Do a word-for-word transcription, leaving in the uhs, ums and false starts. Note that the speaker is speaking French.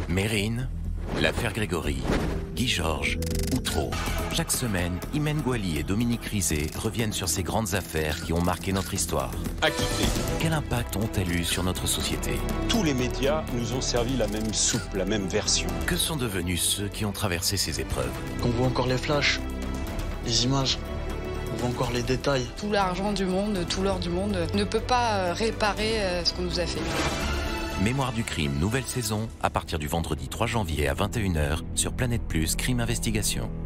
Mérine, l'affaire Grégory, Guy Georges, Outreau. Chaque semaine, Imen Gouali et Dominique Rizet reviennent sur ces grandes affaires qui ont marqué notre histoire. Acquitté. Quel impact ont-elles eu sur notre société? Tous les médias nous ont servi la même soupe, la même version. Que sont devenus ceux qui ont traversé ces épreuves? On voit encore les flashs, les images, on voit encore les détails. Tout l'argent du monde, tout l'or du monde ne peut pas réparer ce qu'on nous a fait. Mémoire du crime, nouvelle saison, à partir du vendredi trois janvier à vingt et une heures sur Planète Plus, Crime Investigation.